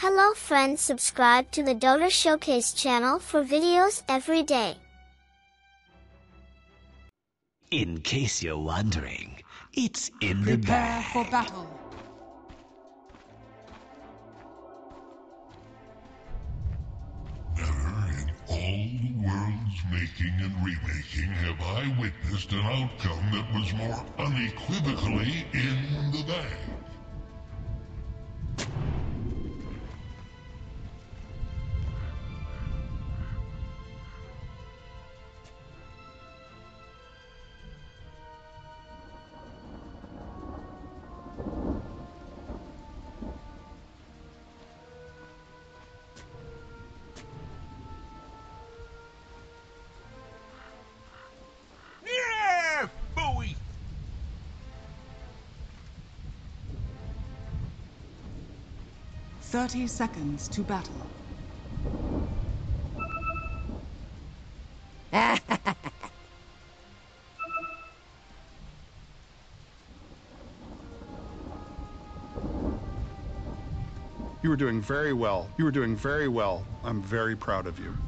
Hello friends, subscribe to the Dota Showcase channel for videos every day. In case you're wondering, it's in the Prepare bag. for battle. Never in all the world's making and remaking have I witnessed an outcome that was more unequivocally in the bag. Yeah! Bowie! 30 seconds to battle. You were doing very well. You were doing very well. I'm very proud of you.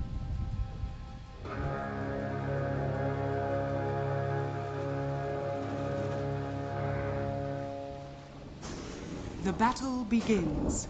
The battle begins.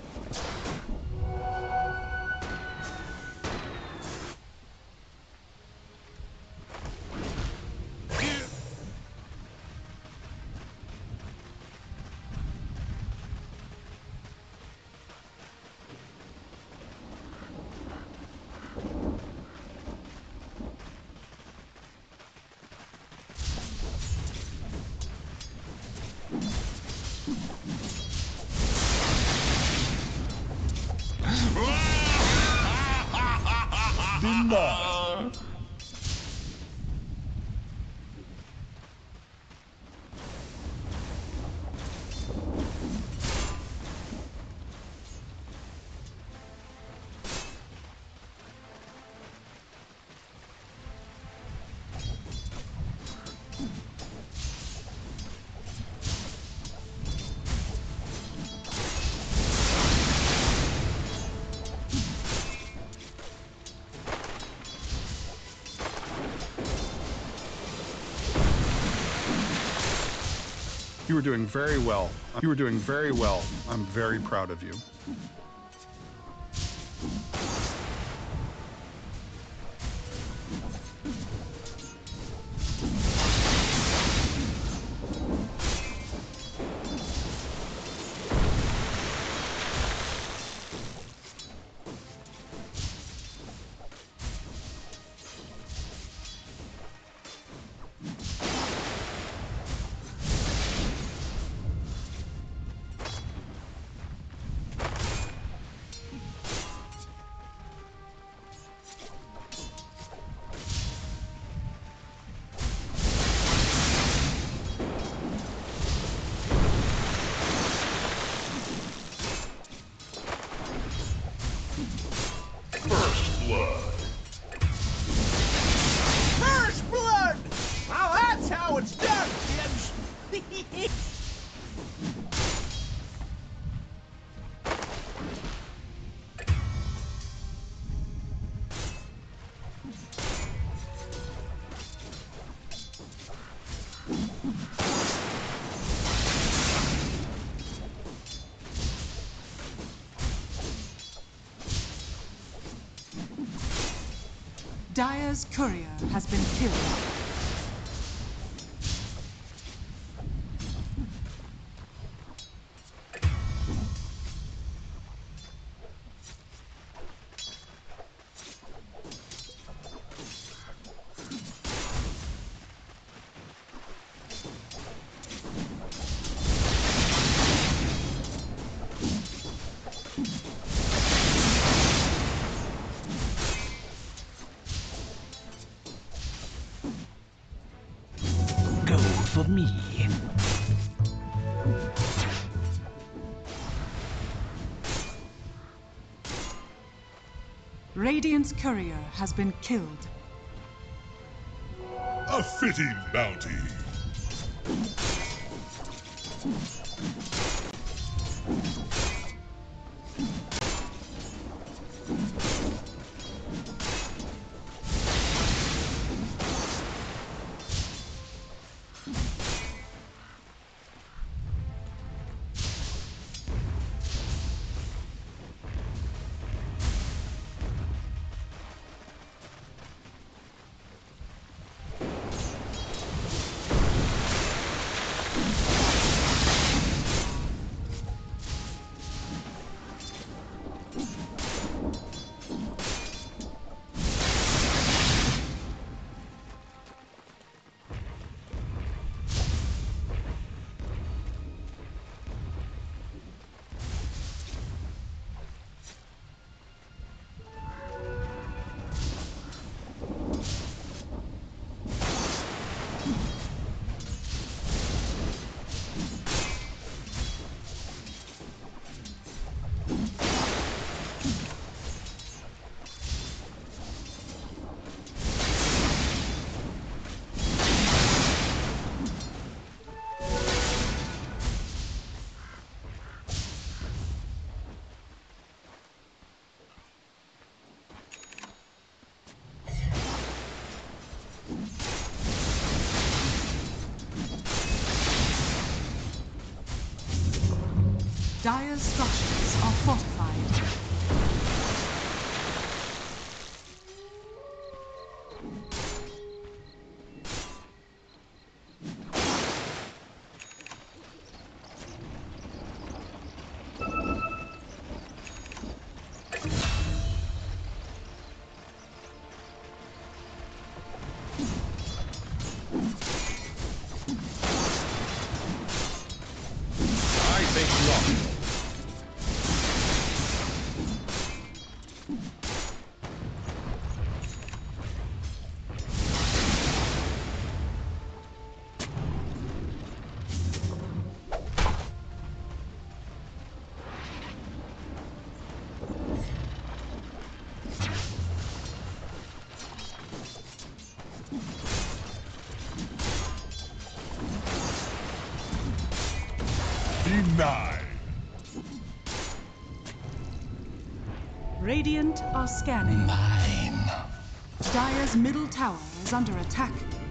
You were doing very well. You were doing very well. I'm very proud of you. First blood. First blood! Now that's how it's done, kids! Dire's courier has been killed. Go for me. Radiant's courier has been killed. A fitting bounty. Dire's structures are fortified. Denied. Radiant are scanning. Mine. Dire's middle tower is under attack.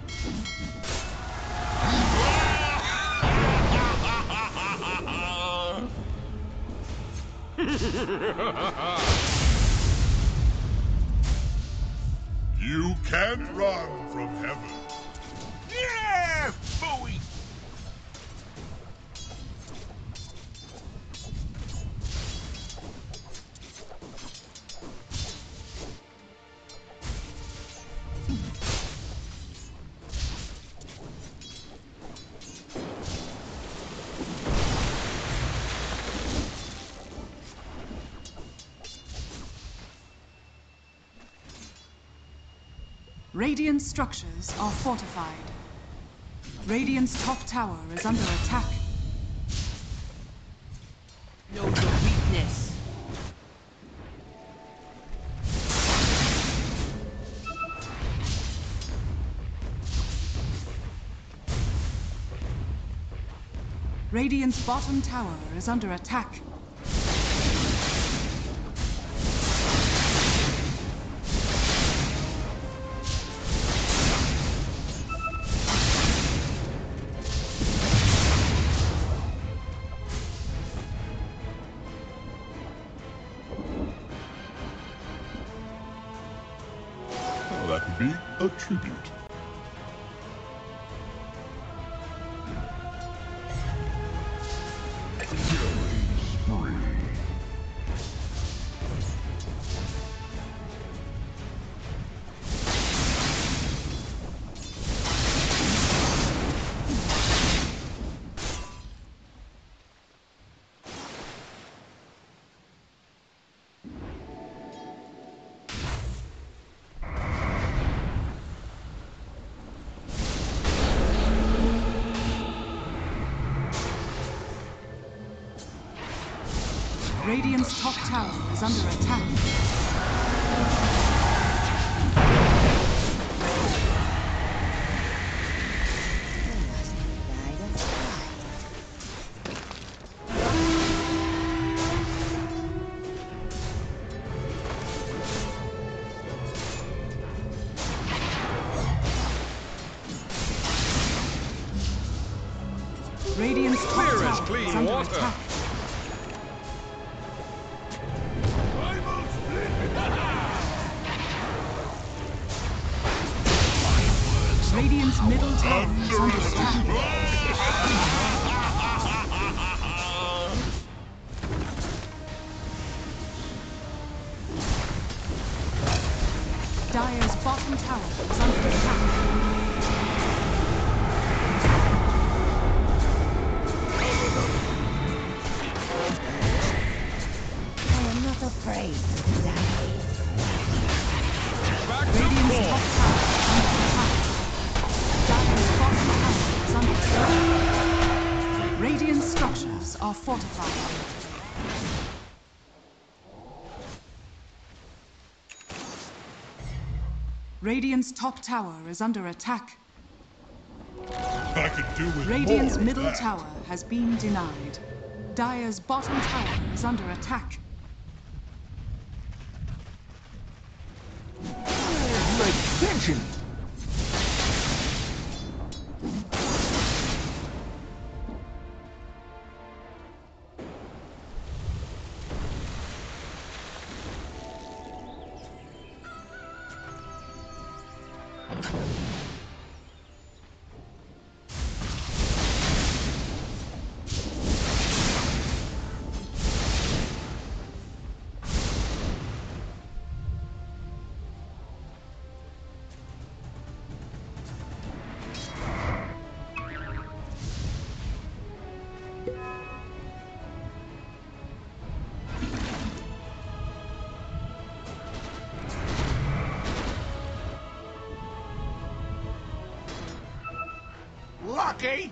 You can't run from heaven. Yeah, phooey. Radiant's structures are fortified. Radiant's top tower is under attack. Know your weakness. Radiant's bottom tower is under attack. Well, that would be a tribute. Killing spree. Radiant's top tower is under attack. Radiant's top tower is under attack. Radiant's middle tower is under attack. Dire's bottom tower is under attack. I am not afraid to die. Radiant's top tower is under attack. Dire's bottom tower is under attack. Radiant structures are fortified. Radiant's top tower is under attack. I could do with Radiant's more of middle that. tower has been denied. Dire's bottom tower is under attack. My extension. Lucky!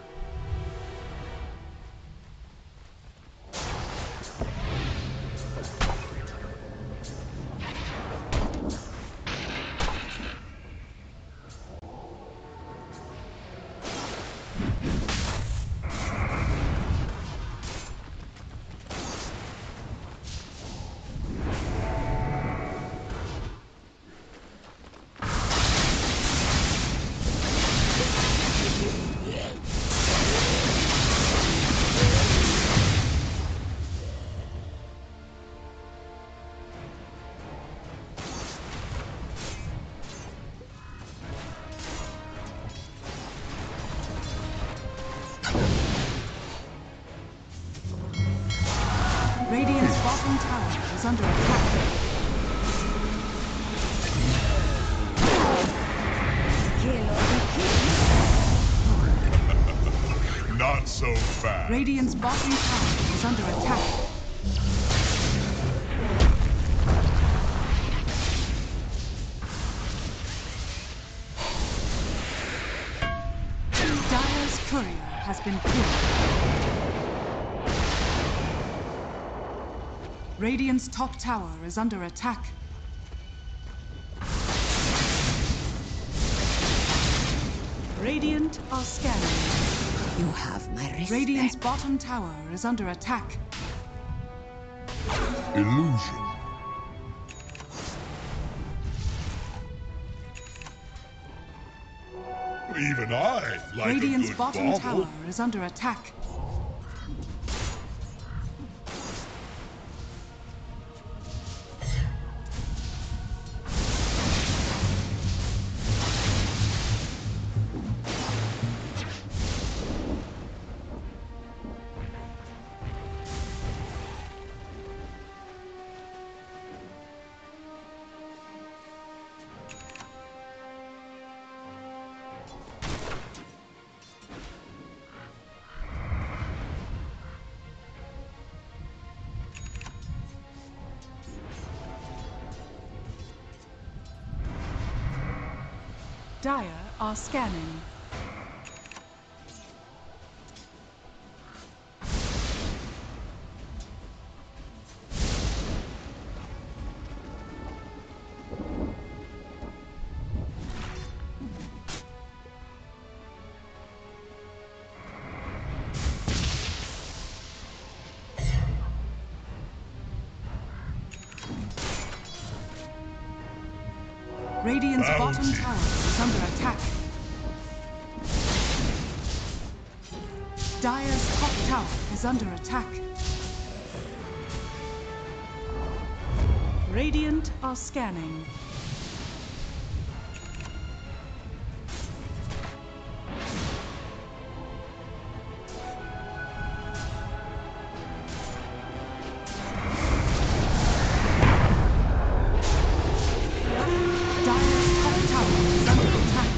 Radiant's bottom tower is under attack. Not so fast. Radiant's bottom tower is under attack. Dire's courier has been killed. Radiant's top tower is under attack. Radiant are scanning. You have my respect. Radiant's bottom tower is under attack. Illusion. Even I like Radiant's a good bottom bauble. tower is under attack. Dire are scanning. Radiant's bottom tower is under attack. Dire's top tower is under attack. Radiant are scanning. Dire's top tower is under attack.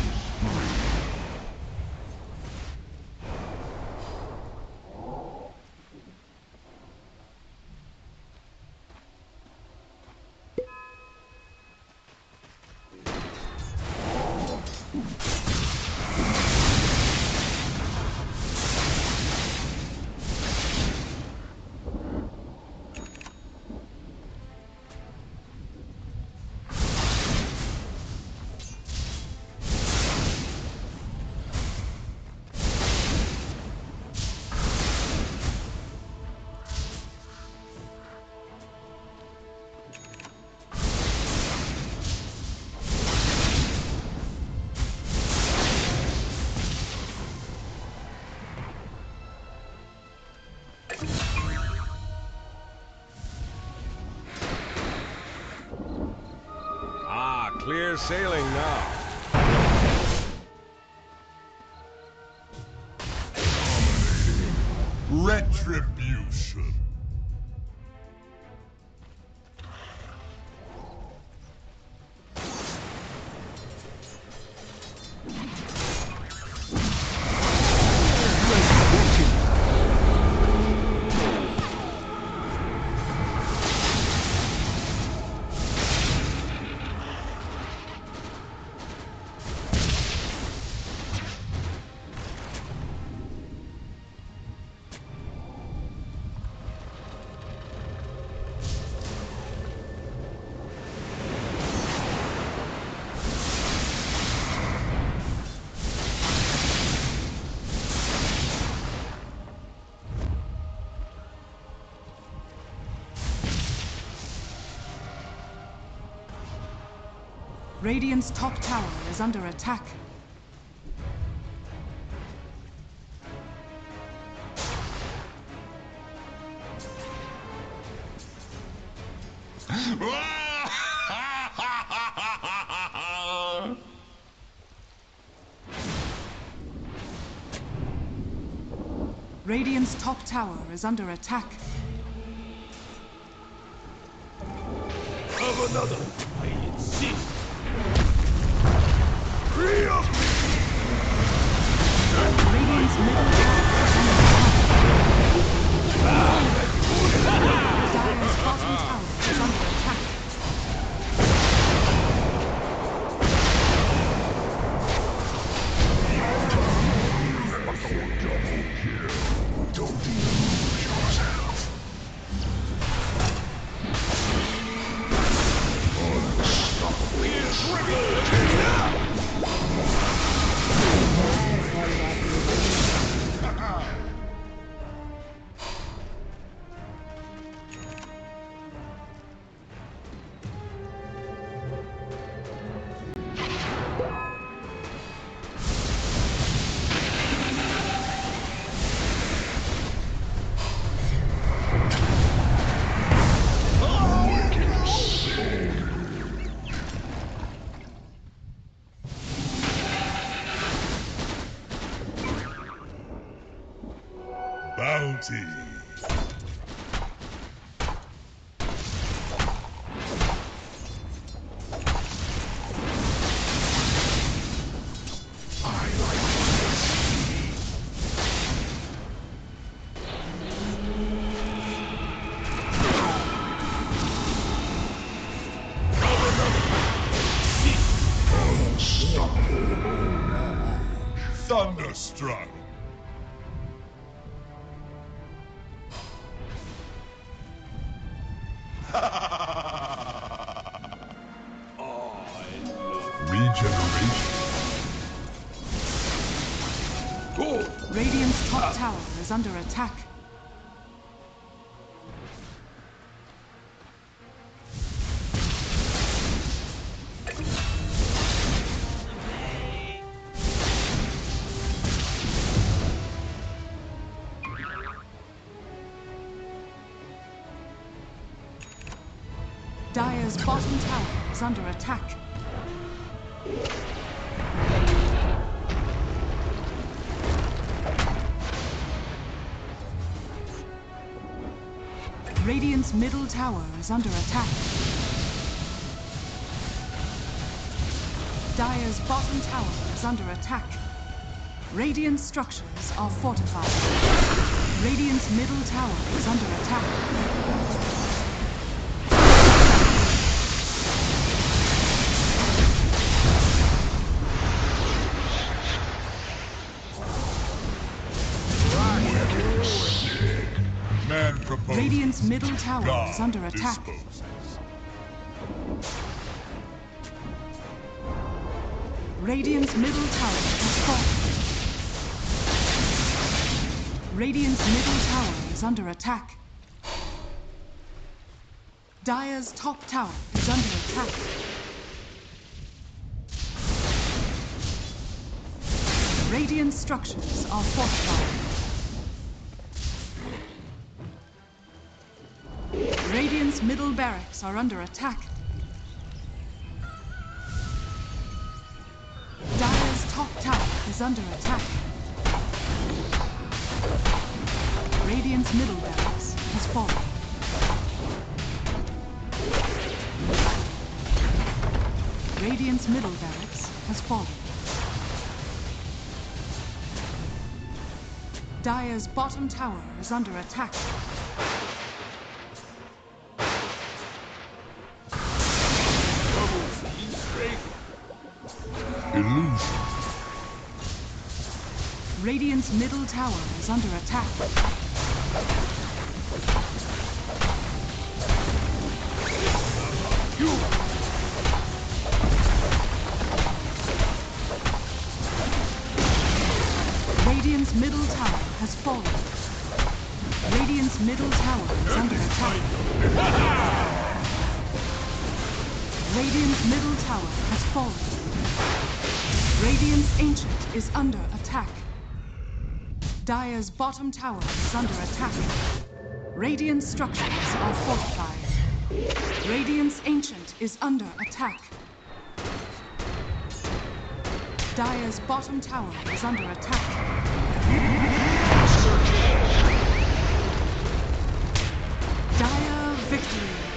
Clear sailing now. retribution. Radiant's top tower is under attack. Radiant's top tower is under attack. Of another, I insist. Free up! Radiant's middle tower is under attack. Dire's bottom tower is under attack. Don't lose yourself. Bounty. Thunderstruck. Regeneration. Radiant's top tower is under attack. Dire's bottom tower is under attack. Radiant's middle tower is under attack. Dire's bottom tower is under attack. Radiant structures are fortified. Radiant's middle tower is under attack. Radiant's middle tower is under attack. Radiant's middle tower has fallen. Radiant's middle tower is under attack. Dire's top tower is under attack. Radiant structures are fortified. Radiant's middle barracks are under attack. Dire's top tower is under attack. Radiant's middle barracks has fallen. Radiant's middle barracks has fallen. Dire's bottom tower is under attack. Illusion. Radiant's middle tower is under attack. Radiant's middle tower has fallen. Radiant's middle tower is under attack. Radiant's middle tower has fallen. Radiant's Ancient is under attack. Dire's bottom tower is under attack. Radiant structures are fortified. Radiant's Ancient is under attack. Dire's bottom tower is under attack. Dire victory.